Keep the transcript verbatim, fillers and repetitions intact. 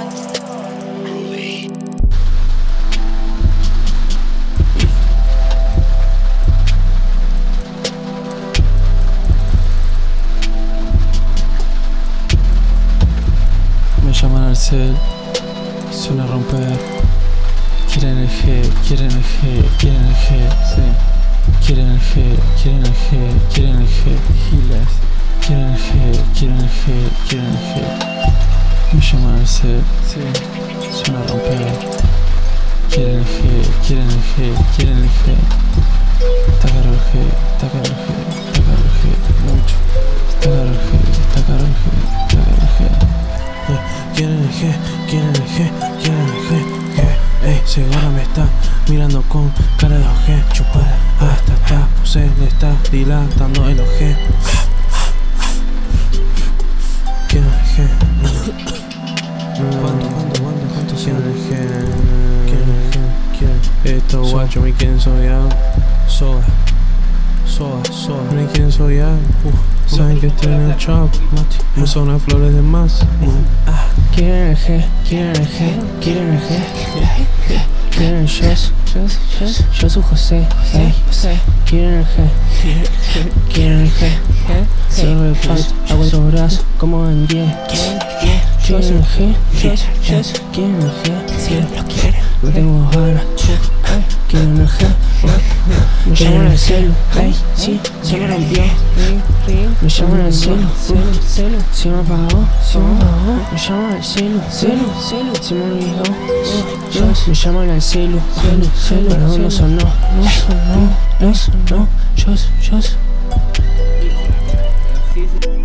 Me llaman al cel, suena a romper. Quieren el G, quieren el G, quieren el G, sí. Quieren el G, quieren el G, quieren el G, giles. Quieren el G, quieren el G, quieren el G. Me llaman al cel, sí, suena a romper. Quieren el G, quieren el G, quieren el G. Está caro el G, está caro el G, está caro el G, mucho. Está caro el G, está caro el G, está caro el G. Quieren el G, quieren el G, quieren el G, G. Ey, segura me está mirando con cara de ojé. Chupar hasta acá, puse, le está dilatando el ojé. Quieren el G. ¿Cuánto, cuánto, cuánto, cuánto quieren el G? Quieren el G, quieren. Estos guachos me quieren soñar. Soda, soda, soda. Me quieren soñar. Saben que estoy en el shop. Me son las flores de más. Quieren el G, quieren el G, quieren el G, quieren el Jess, yo soy José, ey, quieren el G, quieren el G, cierro el paso, hago esos brazos como en diez, quieren el G, quieren el G, no tengo ganas, quieren el G, me llaman al celu, ey, sí, se me rompió, me llaman al celu, se me apagó, se me apagó, me llaman al celu, celu, celu, se me olvidó, me llaman al celu, celu, celu, pero no sonó, no sonó, no sonó, yo, yo.